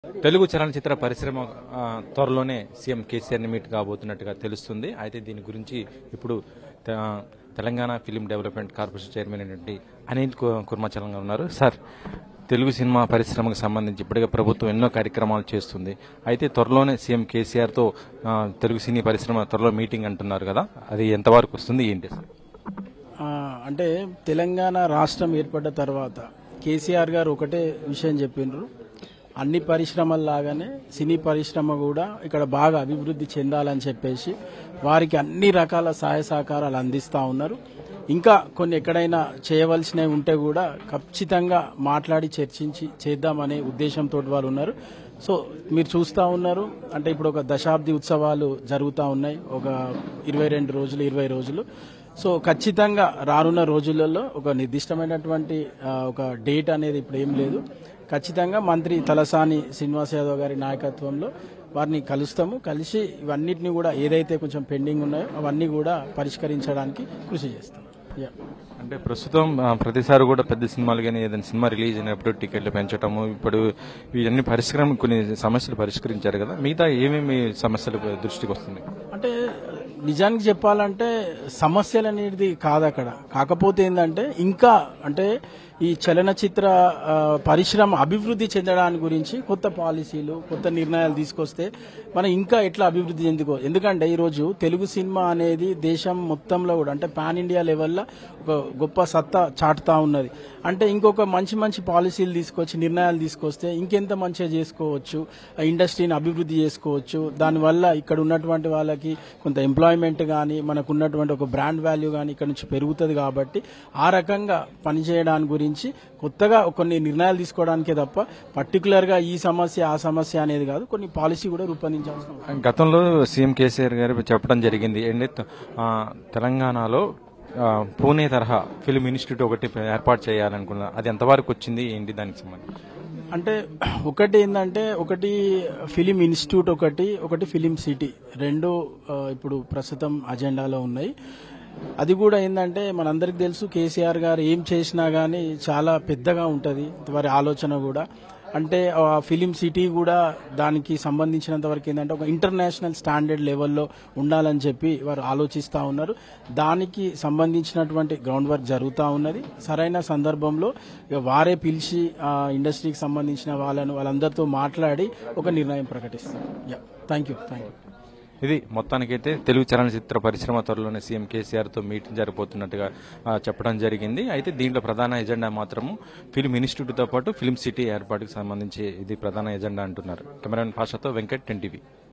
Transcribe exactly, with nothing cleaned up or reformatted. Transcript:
తెలుగు చలనచిత్ర పరిశ్రమ ఆ, త్వరలోనే సీఎం కేసీఆర్ ని మీట్ కాబోతున్నట్టుగా తెలుస్తుంది. అయితే దీని గురించి ఇప్పుడు తె- Telangana film development corporation chairman అయినటువంటి అనిల్ కు- కుర్మాచలం గారు ఉన్నారు. సార్, తెలుగు సినిమా పరిశ్రమకు సంబంధించి ఇప్పటికే ప్రభుత్వం ఎన్నో కార్యక్రమాలు చేస్తుంది. అయితే త్వరలోనే సీఎం కేసీఆర్ తో ఆ, తెలుగు సినీ పరిశ్రమ త్వరలో మీటింగ్ అంటున్నారు కదా, అది ఎంతవరకు వస్తుంది ఏంటి సార్? ఆ, అంటే తెలంగాణ రాష్ట్రం ఏర్పడ్డ తర్వాత కేసీఆర్ గారు ఒకటే విషయం చెప్పిండ్రు, అన్ని పరిశ్రమల లాగానే సినీ పరిశ్రమ కూడా ఇక్కడ బాగా అభివృద్ధి చెందాలని చెప్పేసి వారికి అన్ని రకాల సహాయ సహకారాలు అందిస్తూ ఉన్నారు. ఇంకా కొన్ని ఎక్కడైనా చేయవలసినవి ఉంటే కూడా ఖచ్చితంగా మాట్లాడి చర్చించి చేద్దామనే ఉద్దేశంతో వాళ్ళు ఉన్నారు. సో మీరు చూస్తూ ఉన్నారు, అంటే ఇప్పుడు ఒక దశాబ్ది ఉత్సవాలు జరుగుతూ ఉన్నాయి, ఒక ఇరవై రెండు రోజులు ఇరవై రోజులు. సో ఖచ్చితంగా రానున్న రోజులలో ఒక నిర్దిష్టమైనటువంటి ఆ, ఒక డేట్ అనేది ఇప్పుడు ఏం లేదు. ఖచ్చితంగా మంత్రి తలసాని శ్రీనివాస్ యాదవ్ గారి నాయకత్వంలో వారిని కలుస్తాము. కలిసి ఇవన్నిటిని కూడా ఏదైతే కొంచెం పెండింగ్ ఉన్నాయో అవన్నీ కూడా పరిష్కరించడానికి కృషి చేస్తాం. యా. అంటే ప్రస్తుతం ఆ, ప్రతిసారి కూడా పెద్ద సినిమాలు కానీ ఏదైనా సినిమా రిలీజ్ అయినప్పుడు టికెట్లు పెంచడము, ఇప్పుడు ఇవన్నీ పరిష్కారం కొన్ని సమస్యలు పరిష్కరించారు కదా, మిగతా ఏమేమి సమస్యలు దృష్టికి వస్తున్నాయి? అంటే నిజానికి చెప్పాలంటే సమస్యలు అనేది కాదు అక్కడ. కాకపోతే ఏంటంటే ఇంకా అంటే ఈ చలనచిత్ర ఆ, పరిశ్రమ అభివృద్ధి చెందడానికి గురించి కొత్త పాలసీలు కొత్త నిర్ణయాలు తీసుకొస్తే మనం ఇంకా ఎట్లా అభివృద్ధి చెందుకో. ఎందుకంటే ఈరోజు తెలుగు సినిమా అనేది దేశం మొత్తంలో కూడా అంటే పాన్ ఇండియా లెవెల్లో ఒక గొప్ప సత్తా చాటుతా ఉన్నది. అంటే ఇంకొక మంచి మంచి పాలసీలు తీసుకొచ్చి నిర్ణయాలు తీసుకొస్తే ఇంకెంత మంచిగా చేసుకోవచ్చు, ఆ ఇండస్ట్రీని అభివృద్ధి చేసుకోవచ్చు. దానివల్ల ఇక్కడ ఉన్నటువంటి వాళ్ళకి కొంత ఎంప్లాయ్మెంట్ కానీ మనకు ఉన్నటువంటి ఒక బ్రాండ్ వాల్యూ కానీ ఇక్కడ నుంచి పెరుగుతుంది. కాబట్టి ఆ రకంగా పనిచేయడానికి గురించి కొత్తగా కొన్ని నిర్ణయాలు తీసుకోవడానికే తప్ప పర్టికులర్ గా ఈ సమస్య ఆ సమస్య అనేది కాదు, కొన్ని పాలసీ కూడా రూపొందించాల్సిన అవసరం. గతంలో సీఎం కేసీఆర్ గారు చెప్పడం జరిగింది ఏంటంటే ఆ, తెలంగాణలో ఆ, పూణే తరహా ఫిల్మ్ ఇన్స్టిట్యూట్ ఒకటి ఏర్పాటు చేయాలనుకున్నారు. అది ఎంతవరకు వచ్చింది ఏంటి దానికి సంబంధించి? అంటే ఒకటి ఏంటంటే ఒకటి ఫిలిం ఇన్స్టిట్యూట్, ఒకటి ఒకటి ఫిలిం సిటీ, రెండు ఆ, ఇప్పుడు ప్రస్తుతం అజెండాలో ఉన్నాయి. అది కూడా ఏంటంటే మనందరికి తెలుసు కేసీఆర్ గారు ఏం చేసినా గానీ చాలా పెద్దగా ఉంటుంది వారి ఆలోచన కూడా. అంటే ఆ ఫిలిం సిటీ కూడా దానికి సంబంధించినంత వరకు ఏంటంటే ఒక ఇంటర్నేషనల్ స్టాండర్డ్ లెవెల్లో ఉండాలని చెప్పి వారు ఆలోచిస్తూ ఉన్నారు. దానికి సంబంధించినటువంటి గ్రౌండ్ వర్క్ జరుగుతూ ఉన్నది. సరైన సందర్భంలో ఇక వారే పిలిచి ఆ ఇండస్ట్రీకి సంబంధించిన వాళ్ళను వాళ్ళందరితో మాట్లాడి ఒక నిర్ణయం ప్రకటిస్తారు. Yeah, thank you thank you ఇది మొత్తానికైతే తెలుగు చలనచిత్ర పరిశ్రమ త్వరలోనే సీఎం కేసీఆర్ తో మీటింగ్ జరగబోతున్నట్టుగా ఆ, చెప్పడం జరిగింది. అయితే దీంట్లో ప్రధాన ఎజెండా మాత్రము ఫిల్మ్ ఇన్స్టిట్యూట్ తో పాటు ఫిల్మ్ సిటీ ఏర్పాటుకు సంబంధించి ఇది ప్రధాన ఎజెండా అంటున్నారు. కెమెరామెన్ భాషతో వెంకట్, టెన్ టీవీ.